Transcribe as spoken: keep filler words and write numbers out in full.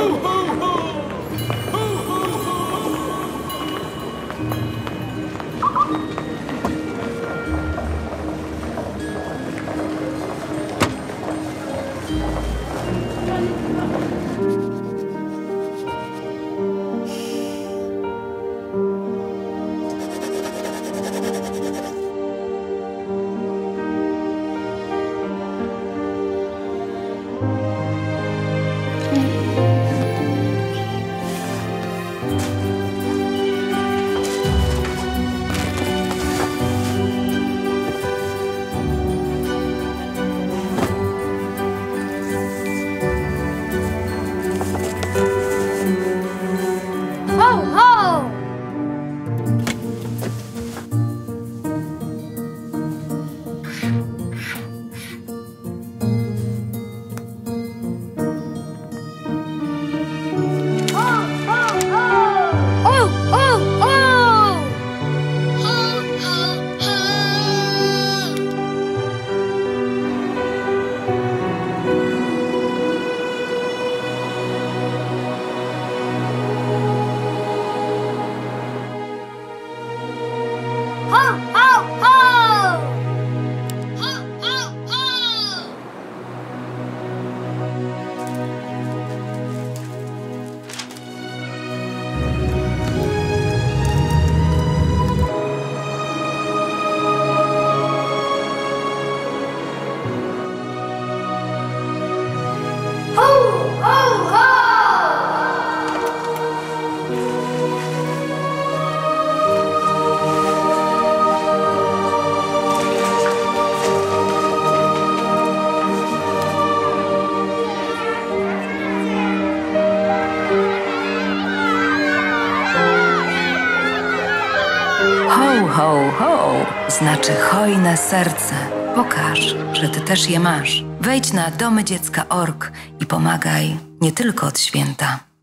Ho, ho, ho znaczy hojne serce. Pokaż, że ty też je masz. Wejdź na domy dziecka kropka org i pomagaj nie tylko od święta.